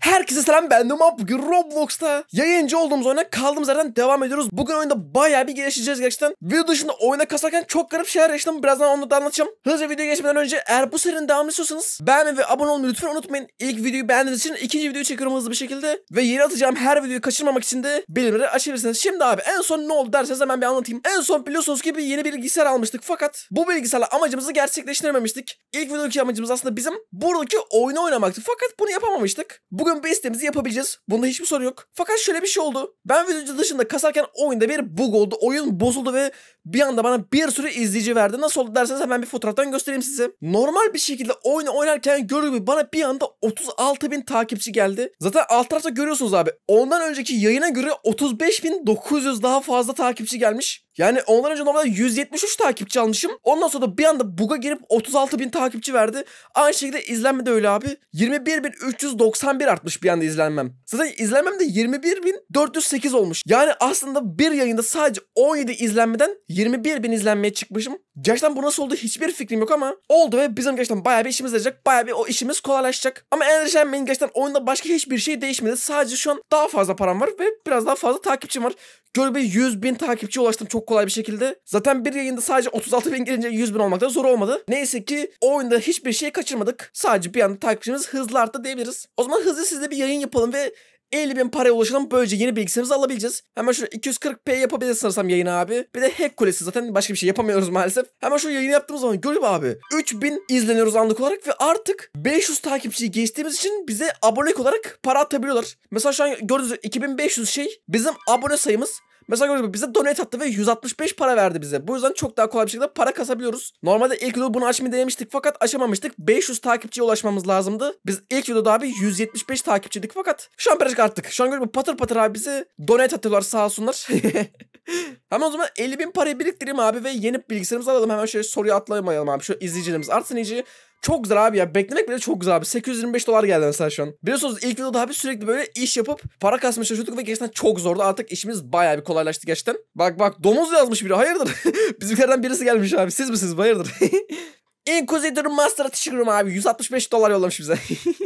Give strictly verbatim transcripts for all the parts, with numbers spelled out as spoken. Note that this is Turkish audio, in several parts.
Herkese selam, ben Numan. Bugün Roblox'ta yayıncı olduğumuz oyuna kaldığımız yerden devam ediyoruz. Bugün oyunda bayağı bir gelişeceğiz gerçekten. Video dışında oyuna kasarken çok garip şeyler yaşadım. Birazdan onu da anlatacağım. Hızlıca videoya geçmeden önce eğer bu serinin devamını istiyorsanız beğenmeyi ve abone olmayı lütfen unutmayın. İlk videoyu beğendiğiniz için ikinci videoyu çekiyorum hızlı bir şekilde. Ve yeni atacağım her videoyu kaçırmamak için de bildirimleri açabilirsiniz. Şimdi abi en son ne oldu derseniz hemen bir anlatayım. En son biliyorsunuz ki bir yeni bilgisayar almıştık. Fakat bu bilgisayarla amacımızı gerçekleştirememiştik. İlk videodaki amacımız aslında bizim buradaki oyunu oynamaktı. Fakat bunu yapamamıştık. Bugün bir isteğimizi yapabileceğiz. Bunda hiçbir sorun yok. Fakat şöyle bir şey oldu. Ben video dışında kasarken oyunda bir bug oldu. Oyun bozuldu ve bir anda bana bir sürü izleyici verdi. Nasıl oldu derseniz hemen bir fotoğraftan göstereyim size. Normal bir şekilde oyunu oynarken gördüğüm gibi bana bir anda otuz altı bin takipçi geldi. Zaten alt tarafta görüyorsunuz abi. Ondan önceki yayına göre otuz beş bin dokuz yüz daha fazla takipçi gelmiş. Yani ondan önce normalde yüz yetmiş üç takipçi almışım. Ondan sonra da bir anda bug'a girip otuz altı bin takipçi verdi. Aynı şekilde izlenme de öyle abi. yirmi bir bin üç yüz doksan bir artmış bir anda izlenmem. Zaten izlenmem de yirmi bir bin dört yüz sekiz olmuş. Yani aslında bir yayında sadece on yedi izlenmeden yirmi bir bin izlenmeye çıkmışım. Gerçekten bu nasıl oldu hiçbir fikrim yok ama oldu ve bizim gerçekten bayağı bir işimiz yarayacak. Bayağı bir o işimiz kolaylaşacak. Ama endişelenmeyin, gerçekten oyunda başka hiçbir şey değişmedi. Sadece şu an daha fazla param var ve biraz daha fazla takipçim var. Gördüğüm gibi yüz bin takipçiye ulaştım çok kolay bir şekilde. Zaten bir yayında sadece otuz altı bin gelince yüz bin olmak da zor olmadı. Neyse ki oyunda hiçbir şey kaçırmadık. Sadece bir anda takipçimiz hızlı arttı diyebiliriz. O zaman hızlı sizle bir yayın yapalım ve elli bin paraya ulaşalım. Böylece yeni bilgisayarımızı alabileceğiz. Hemen şöyle iki yüz kırk p yapabiliriz sanırsam yayını abi. Bir de hack kulesi, zaten başka bir şey yapamıyoruz maalesef. Hemen şu yayını yaptığımız zaman görüyor abi. üç bin izleniyoruz anlık olarak ve artık beş yüz takipçiyi geçtiğimiz için bize abonelik olarak para atabiliyorlar. Mesela şu an gördüğünüz gibi iki bin beş yüz şey bizim abone sayımız. Mesela gördüğünüz gibi bize donate attı ve yüz altmış beş para verdi bize. Bu yüzden çok daha kolay bir şekilde para kasabiliyoruz. Normalde ilk videoda bunu açmayı denemiştik fakat açamamıştık. beş yüz takipçiye ulaşmamız lazımdı. Biz ilk videoda abi yüz yetmiş beş takipçiydik fakat şu an birazcık arttık. Şu an gördüğünüz gibi patır patır abi bize donate atıyorlar, sağ olsunlar. Hemen o zaman elli bin parayı biriktireyim abi ve yeni bilgisayarımızı alalım. Hemen şöyle soruya atlamayalım abi. Şöyle izleyicilerimiz artsın iyice. Çok güzel abi ya. Beklemek bile çok güzel abi. sekiz yüz yirmi beş dolar geldi mesela şu an. Biliyorsunuz ilk videoda abi sürekli böyle iş yapıp para kasmaya çalışıyorduk ve gerçekten çok zordu. Artık işimiz bayağı bir kolaylaştı gerçekten. Bak bak, domuz yazmış biri. Hayırdır? Bizimkilerden birisi gelmiş abi. Siz misiniz? Hayırdır? Inquisitor Master'a teşekkür ederim abi. yüz altmış beş dolar yollamış bize.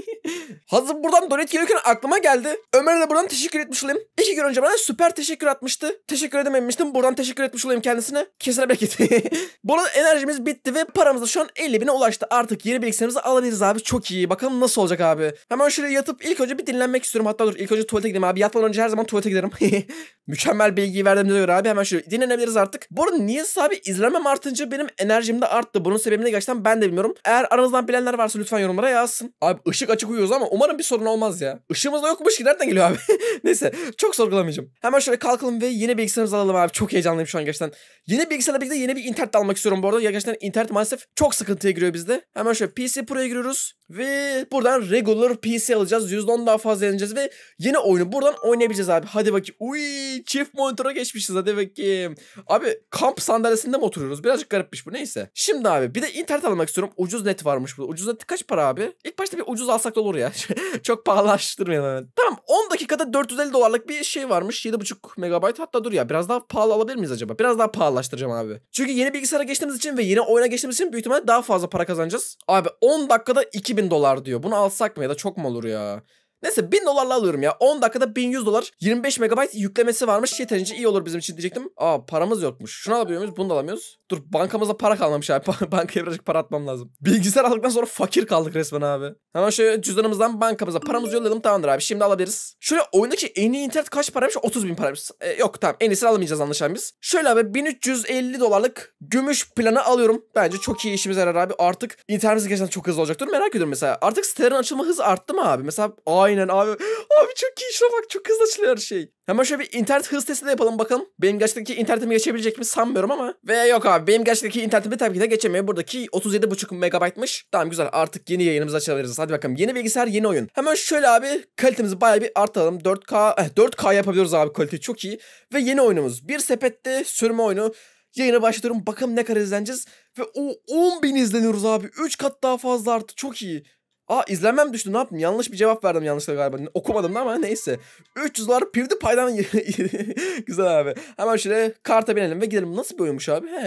Hazır buradan donate gelirken aklıma geldi. Ömer'e de buradan teşekkür etmiş olayım. İki gün önce bana süper teşekkür atmıştı. Teşekkür edememiştim. Buradan teşekkür etmiş olayım kendisine. Kesene bereket. Bu arada enerjimiz bitti ve paramız da şu an elli bine ulaştı. Artık yeni bilgisayarımızı alabiliriz abi. Çok iyi. Bakalım nasıl olacak abi. Hemen şöyle yatıp ilk önce bir dinlenmek istiyorum. Hatta dur, ilk önce tuvalete gidelim abi. Yatmadan önce her zaman tuvalete giderim. Mükemmel bilgiyi verdiğimize göre abi hemen şöyle dinlenebiliriz artık. Bu arada niyeyse abi izlenmem artınca benim enerjim de arttı. Bunun sebebini gerçekten ben de bilmiyorum. Eğer aranızdan bilenler varsa lütfen yorumlara yazsın. Abi ışık açık uyuyoruz ama umarım bir sorun olmaz ya. Işığımız da yokmuş ki, nereden geliyor abi? Neyse, çok sorgulamayacağım. Hemen şöyle kalkalım ve yeni bilgisayarımızı alalım abi. Çok heyecanlıyım şu an gerçekten. Yeni bilgisayarla birlikte yeni bir internet de almak istiyorum bu arada. Ya gerçekten internet maalesef çok sıkıntıya giriyor bizde. Hemen şöyle P C Pro'ya giriyoruz. Ve buradan regular P C alacağız. yüzde on daha fazla yeneceğiz ve yeni oyunu buradan oynayabileceğiz abi. Hadi bakayım. Uy, çift monitöre geçmişiz, hadi bakayım. Abi kamp sandalyesinde mi oturuyoruz? Birazcık garipmiş bu, neyse. Şimdi abi bir de internet almak istiyorum. Ucuz net varmış burada. Ucuz net kaç para abi? İlk başta bir ucuz alsak da olur ya. Çok pahalılaştırmayalım hemen. Tamam, on dakikada dört yüz elli dolarlık bir şey varmış. yedi buçuk megabayt. Hatta dur ya, biraz daha pahalı alabilir miyiz acaba? Biraz daha pahalılaştıracağım abi. Çünkü yeni bilgisayara geçtiğimiz için ve yeni oyuna geçtiğimiz için büyük ihtimalle daha fazla para kazanacağız. Abi on dakikada iki bin dolar diyor. Bunu alsak mı ya da çok mu olur ya? Neyse, bin dolarla alıyorum ya. on dakikada bin yüz dolar. yirmi beş megabayt yüklemesi varmış. Yeterince iyi olur bizim için diyecektim. Aa, paramız yokmuş. Şunu alabiliyor muyuz? Bunu da alamıyoruz. Dur, bankamızda para kalmamış abi. Bankaya birazcık para atmam lazım. Bilgisayar aldıktan sonra fakir kaldık resmen abi. Hemen şöyle cüzdanımızdan bankamıza paramızı yolladım, tamamdır abi. Şimdi alabiliriz. Şöyle oyundaki en iyi internet kaç paraymış? otuz bin paraymış. Ee, yok tamam, en iyisini alamayacağız anlaşılan biz. Şöyle abi bin üç yüz elli dolarlık gümüş planı alıyorum. Bence çok iyi işimize yarar abi. Artık internetimiz gerçekten çok hızlı olacaktır. Merak ediyorum mesela. Artık sitelerin açılma hızı arttı mı abi? Mesela aynen abi. Abi çok iyi, şuna bak, çok hızlı açılıyor her şey. Hemen şöyle bir internet hız testi de yapalım bakalım. Benim gerçekteki internetimi geçebilecek mi sanmıyorum ama. Ve yok abi, benim gerçekteki internetimi tabii ki de geçemiyor. Buradaki otuz yedi buçuk megabaytmış. Tamam güzel, artık yeni yayınımızı açabiliriz. Hadi bakalım, yeni bilgisayar yeni oyun. Hemen şöyle abi kalitemizi bayağı bir artalım. dört K eh, dört K yapabiliyoruz abi, kalite çok iyi. Ve yeni oyunumuz bir sepette sürme oyunu. Yayına başlatıyorum, bakalım ne kadar izleneceğiz. Ve o on bin izleniyoruz abi. üç kat daha fazla arttı, çok iyi. Aa, izlenmem düştü, ne yaptım? Yanlış bir cevap verdim yanlışlıkla galiba. Okumadım da ama neyse. üç yüz dolar PewDiePie'dan güzel abi. Hemen şöyle karta binelim ve gidelim. Nasıl bir oyunmuş abi? He.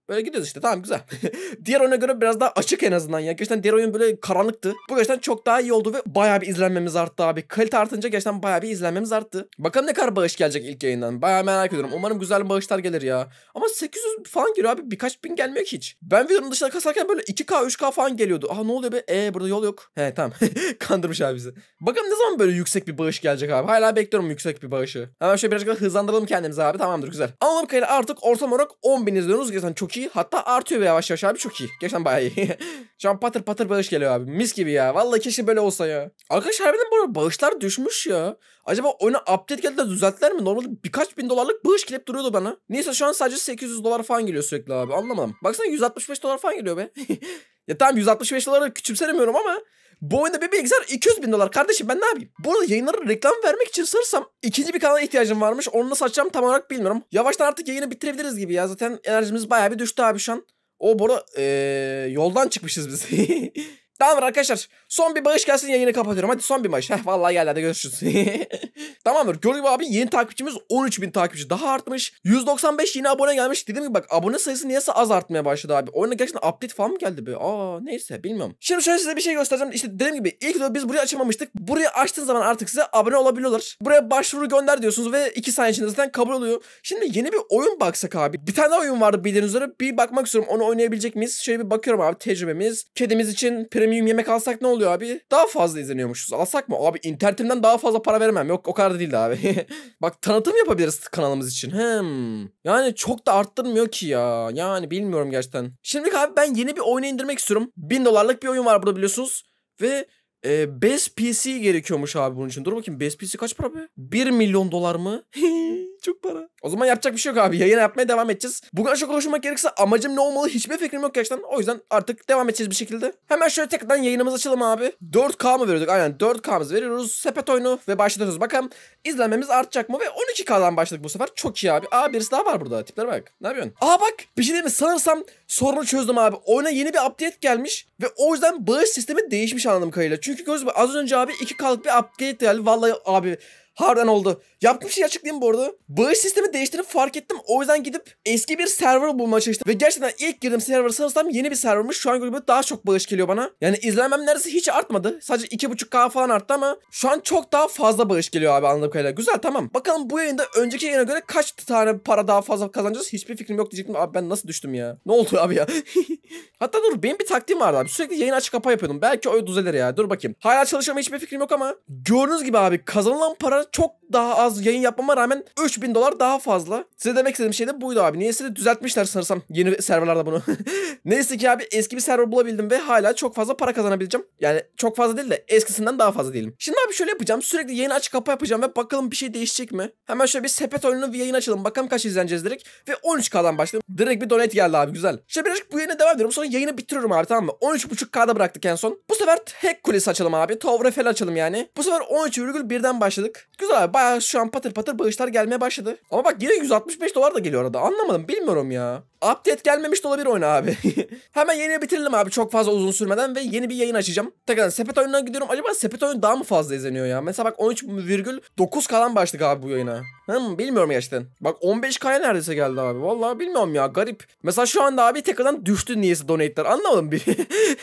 Böyle gidiyoruz işte, tamam, güzel. Diğer oyuna göre biraz daha açık en azından ya. Gerçekten diğer oyun böyle karanlıktı. Bu gerçekten çok daha iyi oldu ve bayağı bir izlenmemiz arttı abi. Kalite artınca gerçekten bayağı bir izlenmemiz arttı. Bakalım ne kadar bağış gelecek ilk yayından. Bayağı merak ediyorum. Umarım güzel bağışlar gelir ya. Ama sekiz yüz falan geliyor abi. Birkaç bin gelmiyor ki hiç. Ben videonun dışında kasarken böyle iki K üç K falan geliyordu. Aha, ne oluyor be? Eee burada yol yok. He tamam. Kandırmış abi bizi. Bakalım ne zaman böyle yüksek bir bağış gelecek abi. Hala bekliyorum yüksek bir bağışı. Hemen şöyle birazcık daha hızlandıralım kendimizi abi. Tamamdır, güzel. Anladığım kadarıyla artık ortam olarak on bin izliyoruz. Gerçekten çok iyi. Hatta artıyor yavaş yavaş abi, çok iyi. Gerçekten bayağı iyi. Şu an patır patır bağış geliyor abi. Mis gibi ya. Vallahi keşke böyle olsa ya. Arkadaşlar harbiden bu arada bağışlar düşmüş ya. Acaba oyuna update geldi de düzelttiler mi? Normalde birkaç bin dolarlık bağış gelip duruyordu bana. Neyse şu an sadece sekiz yüz dolar falan geliyor sürekli abi. Anlamadım. Baksana yüz altmış beş dolar falan geliyor be. Ya tamam, yüz altmış beş doları küçümsemiyorum ama bu oyunda bir bilgisayar iki yüz bin dolar kardeşim, ben ne yapayım? Bu arada yayınlara reklam vermek için sanırsam ikinci bir kanala ihtiyacım varmış. Onu nasıl açacağım tam olarak bilmiyorum. Yavaştan artık yayını bitirebiliriz gibi ya. Zaten enerjimiz bayağı bir düştü abi şu an. O bu arada ee, yoldan çıkmışız biz. Tamamdır arkadaşlar. Son bir bağış gelsin, yayını kapatıyorum. Hadi son bir bağış. Heh, vallahi geldi, hadi görüşürüz. Tamamdır. Gördüğünüz gibi abi yeni takipçimiz on üç bin takipçi. Daha artmış. yüz doksan beş yeni abone gelmiş. Dediğim gibi bak, abone sayısı niyeyse az artmaya başladı abi. Oyuna gerçekten update falan mı geldi be? Aa neyse, bilmiyorum. Şimdi şöyle size bir şey göstereceğim. İşte dediğim gibi ilk de biz burayı açamamıştık. Burayı açtığın zaman artık size abone olabiliyorlar. Buraya başvuru gönder diyorsunuz ve iki saniye içinde zaten kabul oluyor. Şimdi yeni bir oyun baksak abi. Bir tane oyun vardı bildiğiniz üzere. Bir bakmak istiyorum. Onu oynayabilecek miyiz? Şöyle bir bakıyorum abi, tecrübemiz. Kedimiz için premium yemek alsak ne oluyor abi? Daha fazla izleniyormuşuz. Alsak mı? Abi internetimden daha fazla para veremem. Yok, o kadar değildi abi. Bak, tanıtım yapabiliriz kanalımız için. Hmm. Yani çok da arttırmıyor ki ya. Yani bilmiyorum gerçekten. Şimdi abi ben yeni bir oyunu indirmek istiyorum. bin dolarlık bir oyun var burada biliyorsunuz. Ve e, Best P C gerekiyormuş abi bunun için. Dur bakayım, Best P C kaç para be? bir milyon dolar mı? Çok para. O zaman yapacak bir şey yok abi. Yayın yapmaya devam edeceğiz. Bugün çok konuşmak gerekirse amacım ne olmalı hiçbir fikrim yok gerçekten. O yüzden artık devam edeceğiz bir şekilde. Hemen şöyle tekrardan yayınımızı açalım abi. dört K mı veriyorduk? Aynen dört K'mızı veriyoruz. Sepet oyunu ve başlıyoruz. Bakalım izlenmemiz artacak mı? Ve on iki K'dan başladık bu sefer. Çok iyi abi. Aa, birisi daha var burada. Tiplere bak. Ne yapıyorsun? Aa bak, bir şey değil mi? Sanırsam sorunu çözdüm abi. Oyuna yeni bir update gelmiş. Ve o yüzden bağış sistemi değişmiş anladığım kadarıyla. Çünkü gördüğünüz gibi az önce abi iki K'lık bir update geldi. Vallahi abi harbiden oldu. Yaptığım şeyi açıklayayım bu arada. Bağış sistemi değiştirip fark ettim. O yüzden gidip eski bir server bulmaya çalıştım. Ve gerçekten ilk girdiğim server sanırsam yeni bir servermış. Şu an göre daha çok bağış geliyor bana. Yani izlenmem neredeyse hiç artmadı. Sadece iki buçuk K falan arttı ama şu an çok daha fazla bağış geliyor abi anladığım kadarıyla. Güzel, tamam. Bakalım bu yayında önceki yayına göre kaç tane para daha fazla kazanacağız? Hiçbir fikrim yok diyecektim. Abi ben nasıl düştüm ya? Ne oldu abi ya? Hatta dur, benim bir taktiğim vardı abi. Sürekli yayın açık kapa yapıyordum. Belki o düzelir ya. Dur bakayım. Hala çalışıyorum, hiçbir fikrim yok ama gördüğünüz gibi abi kazanılan para çok daha az, yayın yapmama rağmen üç bin dolar daha fazla. Size demek istediğim şey de buydu abi. Neyse de düzeltmişler sanırsam yeni serverlarda bunu. Neyse ki abi eski bir server bulabildim ve hala çok fazla para kazanabileceğim. Yani çok fazla değil de eskisinden daha fazla değilim. Şimdi abi şöyle yapacağım. Sürekli yayın aç kapa yapacağım ve bakalım bir şey değişecek mi? Hemen şöyle bir sepet oyununu bir yayın açalım. Bakalım kaç izleneceğiz direkt. Ve on üç K'dan başladım. Direkt bir donate geldi abi, güzel. Şimdi birazcık bu yayına devam ediyorum. Sonra yayını bitiriyorum abi, tamam mı? on üç buçuk K'da bıraktık en son. Bu sefer hack kulesi açalım abi. Tower Eiffel açalım yani. Bu sefer on üç virgül birden başladık. Güzel abi, bayağı şu an patır patır bağışlar gelmeye başladı. Ama bak yine yüz altmış beş dolar da geliyor arada. Anlamadım, bilmiyorum ya. Update gelmemiş de olabilir oyuna abi. Hemen yayını bitirelim abi çok fazla uzun sürmeden ve yeni bir yayın açacağım. Tekrardan sepet oyununa gidiyorum. Acaba sepet oyun daha mı fazla izleniyor ya? Mesela bak on üç virgül dokuz K'dan başladık abi bu yayına. Hmm, bilmiyorum gerçekten. Bak on beş K'ya neredeyse geldi abi. Vallahi bilmiyorum ya, garip. Mesela şu anda abi tekrardan düştü niyeyse donate'ler. Anlamadım bir.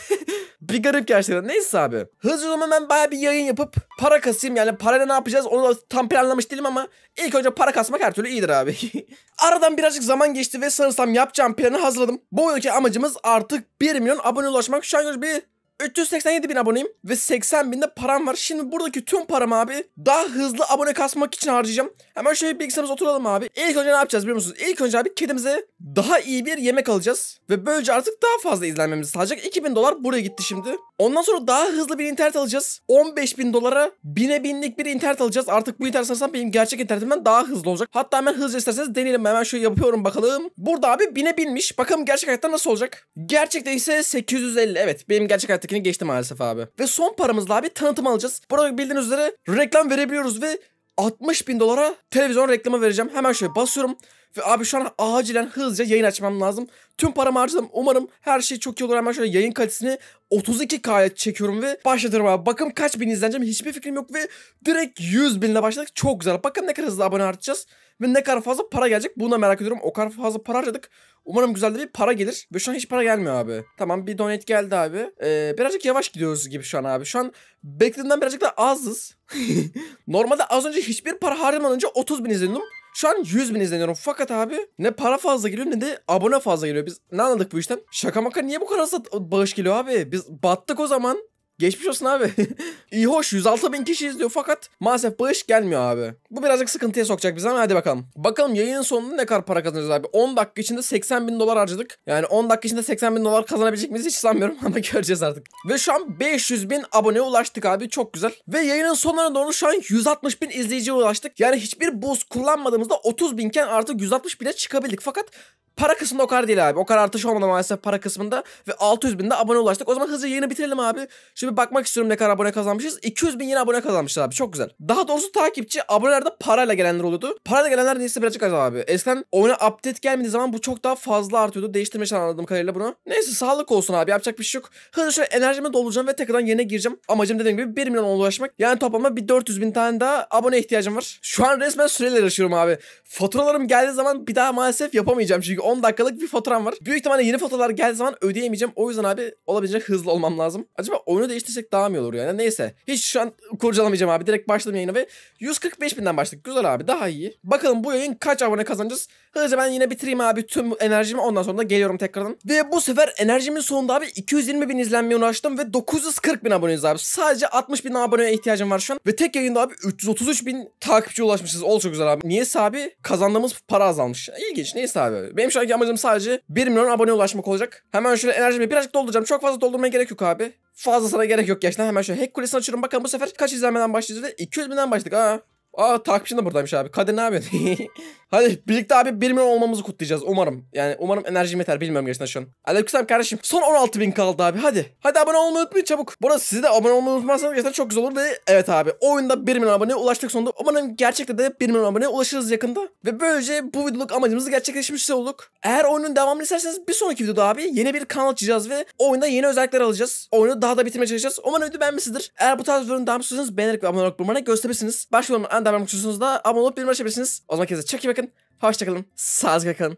Bir garip gerçekten. Neyse abi. Hızlı zaman ben bayağı bir yayın yapıp para kasayım. Yani parayla ne yapacağız onu da tam planlamış değilim ama ilk önce para kasmak her türlü iyidir abi. Aradan birazcık zaman geçti ve sanırsam yapacağım planı hazırladım. Bu yılki amacımız artık bir milyon abone ulaşmak. Şu an bir üç yüz seksen yedi bin aboneyim ve seksen binde param var. Şimdi buradaki tüm paramı abi daha hızlı abone kasmak için harcayacağım. Hemen şöyle bilgisayarımıza oturalım abi. İlk önce ne yapacağız biliyor musunuz? İlk önce abi kedimize daha iyi bir yemek alacağız. Ve böylece artık daha fazla izlenmemizi sağlayacak. iki bin dolar buraya gitti şimdi. Ondan sonra daha hızlı bir internet alacağız. on beş bin dolara bine binlik bir internet alacağız. Artık bu internet sanırsam benim gerçek internetimden daha hızlı olacak. Hatta hemen hızlı isterseniz deneyelim. Hemen şöyle yapıyorum bakalım. Burada abi bine binmiş. Bakalım gerçek hayatta nasıl olacak? Gerçekte ise sekiz yüz elli. Evet, benim gerçek hayattakini geçti maalesef abi. Ve son paramızla abi tanıtım alacağız. Burada bildiğiniz üzere reklam verebiliyoruz ve altmış bin dolara televizyon reklamı vereceğim. Hemen şöyle basıyorum. Ve abi şu an acilen hızlıca yayın açmam lazım. Tüm paramı harcadım. Umarım her şey çok iyi olur. Hemen şöyle yayın kalitesini otuz iki K'ya çekiyorum ve başlatıyorum abi. Bakın kaç bin izleneceğim hiçbir fikrim yok ve direkt yüz binle başladık. Çok güzel. Bakın ne kadar hızlı abone artacağız. ve ne kadar fazla para gelecek bunu da merak ediyorum. O kadar fazla para harcadık. Umarım güzel de bir para gelir. Ve şu an hiç para gelmiyor abi. Tamam, bir donate geldi abi. Ee, birazcık yavaş gidiyoruz gibi şu an abi. Şu an beklediğimden birazcık da azız. Normalde az önce hiçbir para harcamadan önce otuz bin izleniyordum. Şu an yüz bin izleniyorum. Fakat abi ne para fazla geliyor ne de abone fazla geliyor. Biz ne anladık bu işten? Şaka maka niye bu kadar bağış geliyor abi? Biz battık o zaman. Geçmiş olsun abi. İyi hoş yüz altı bin kişi izliyor fakat maalesef bağış gelmiyor abi. Bu birazcık sıkıntıya sokacak bizi ama hadi bakalım. Bakalım yayının sonunda ne kadar para kazanacağız abi. on dakika içinde seksen bin dolar harcadık. Yani on dakika içinde seksen bin dolar kazanabilecek miyiz hiç sanmıyorum ama göreceğiz artık. Ve şu an beş yüz bin aboneye ulaştık abi, çok güzel. Ve yayının sonlarına doğru şu an yüz altmış bin izleyiciye ulaştık. Yani hiçbir boost kullanmadığımızda otuz binken artık yüz altmış bine çıkabildik fakat para kısmında o kadar değil abi. O kadar artış olmadı maalesef para kısmında. Ve altı yüz binde abone ulaştık. O zaman hızlı yayını bitirelim abi. Şimdi bakmak istiyorum ne kadar abone kazanmışız. iki yüz bin yeni abone kazanmışız abi. Çok güzel. Daha doğrusu takipçi, abonelerde parayla gelenler oluyordu. Parayla gelenler neyse birazcık az abi. Eskiden oyuna update gelmediği zaman bu çok daha fazla artıyordu. Değiştirmiş anladığım kadarıyla bunu. Neyse sağlık olsun abi. Yapacak bir şey yok. Hızlı şöyle enerjimi dolduracağım ve tekrardan yerine gireceğim. Amacım dediğim gibi bir milyon ulaşmak. Yani toplamda bir dört yüz bin tane daha abone ihtiyacım var. Şu an resmen süreyle yaşıyorum abi. Faturalarım geldiği zaman bir daha maalesef yapamayacağım. Çünkü on dakikalık bir faturam var. Büyük ihtimalle yeni faturalar geldiği zaman ödeyemeyeceğim. O yüzden abi olabilecek hızlı olmam lazım. Acaba oyunu değiştirsek daha mı iyi olur yani? Neyse. Hiç şu an kurcalamayacağım abi. Direkt başladım yayına ve yüz kırk beş binden başladık. Güzel abi, daha iyi. Bakalım bu yayın kaç abone kazanacağız? Hızlıca ben yine bitireyim abi tüm enerjimi. Ondan sonra da geliyorum tekrardan. Ve bu sefer enerjimin sonunda abi iki yüz yirmi bin izlenmeye ulaştım ve dokuz yüz kırk bin aboneyiz abi. Sadece altmış bin aboneye ihtiyacım var şu an. Ve tek yayında abi üç yüz otuz üç bin takipçiye ulaşmışız. Ol çok güzel abi. Niyeyse abi kazandığımız para azalmış. İlginç. Neyse abi. Benim şu anki amacım sadece bir milyon aboneye ulaşmak olacak. Hemen şöyle enerjimi birazcık dolduracağım. Çok fazla doldurmaya gerek yok abi. Fazlasına gerek yok gerçekten. Hemen şöyle hack kulesini açıyorum. Bakalım bu sefer kaç izlenmeden başlayacağız ve iki yüz binden başladık. Aa. Aa takipçin de buradaymış abi. Kadir ne yapıyorsun? Hadi birlikte abi bir milyon olmamızı kutlayacağız umarım. Yani umarım enerjim yeter, bilmiyorum gerçekten şu an. Aleykümselam kardeşim. Son on altı bin kaldı abi, hadi. Hadi abone olmayı unutmayın çabuk. Bu arada siz de abone olmayı unutmazsanız gerçekten çok güzel olur ve evet abi oyunda bir milyon aboneye ulaştık sonunda. Umarım gerçekten de bir milyon aboneye ulaşırız yakında. Ve böylece bu videoluk amacımızı gerçekleştirmiş olduk. Eğer oyunun devamını isterseniz bir sonraki videoda abi yeni bir kanal açacağız ve oyunda yeni özellikler alacağız. Oyunu daha da bitirmeye çalışacağız. Umarım video beğenmişsinizdir. Eğer bu tarz videoların devamını istiyorsanız beğenerek ve abone olarak bulmanı gösterebilirsiniz. Başka videoların en devamını istiyorsanız da abone olup bildirim açabilirsiniz. O zaman kendinize çok iyi bakın. Hoşçakalın. Sağlıcakla kalın.